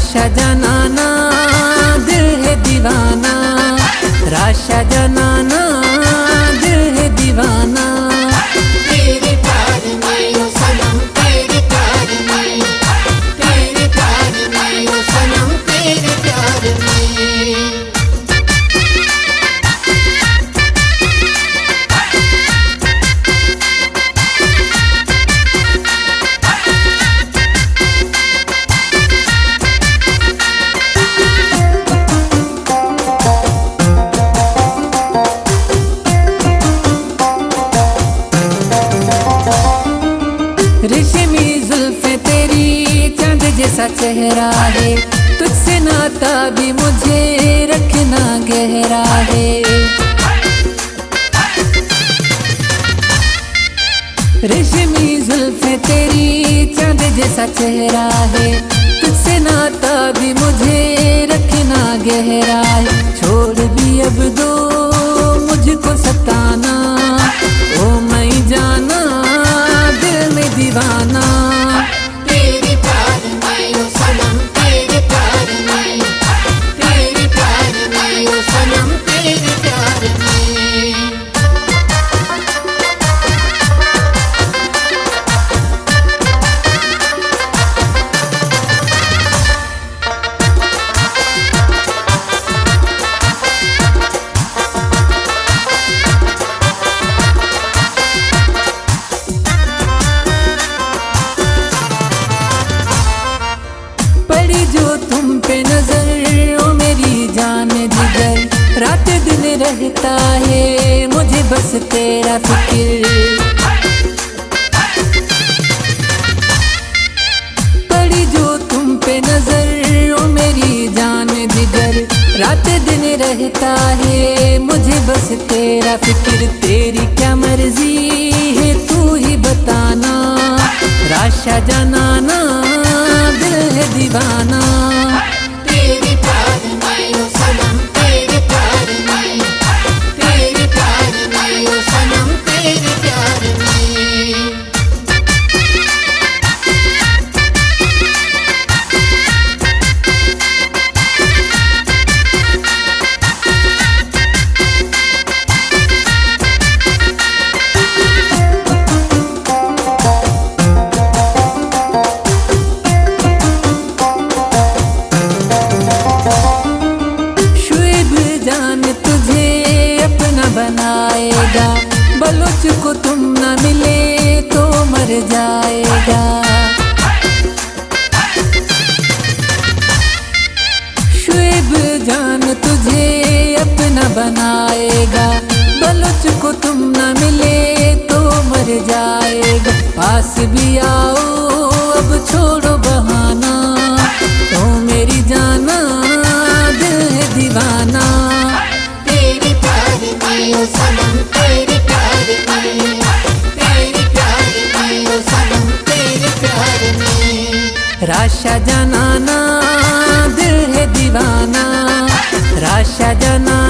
राशा जनाना दिल है दीवाना, राशा जनाना दिल है दीवाना। तेरे प्यार में ओ सनम, तेरे प्यार में, तेरे प्यार में ओ सनम, तेरे प्यार में। रेशमी जुल्फे तेरी चांद जैसा चेहरा है, तुझसे नाता भी मुझे रखना गहरा है। रेशमी जुल्फे तेरी चांद जैसा चेहरा है, तुझसे नाता भी मुझे रखना गहरा है। छोड़ भी अब दो मुझको सताना, ओ मैं जाना दिल में दीवाना। तेरे प्यार में ओ सनम, तेरे प्यार में, तेरे प्यार में ओ सनम, तेरे प्यार में। पड़ी जो तुम पे नजर ओ मेरी जान जिगर, रात दिन रहता है मुझे बस तेरा फिक्र। पड़ी जो तुम पे नजर ओ मेरी जान जिगर, रात दिन रहता है मुझे बस तेरा फिक्र। तेरी क्या मर्जी है तू ही बताना, राशा जनाना दिल है दीवाना। तेरे प्यार में ओ सनम, तेरे प्यार में, तेरे प्यार में ओ सनम, तेरे प्यार में। जान तुझे अपना बनाएगा, बलोच को तुम न मिले तो मर जाएगा। शुएब जान तुझे अपना बनाएगा, बलोच को तुम न मिले तो मर जाएगा। पास भी आओ अब छोड़ो बहाना, तो मेरी जाना दिल है दीवाना। तेरे प्यार में ओ सनम, तेरे प्यार में, तेरे प्यार में ओ सनम, तेरे प्यार में। राशा जनाना दिल है दीवाना, राशा जनाना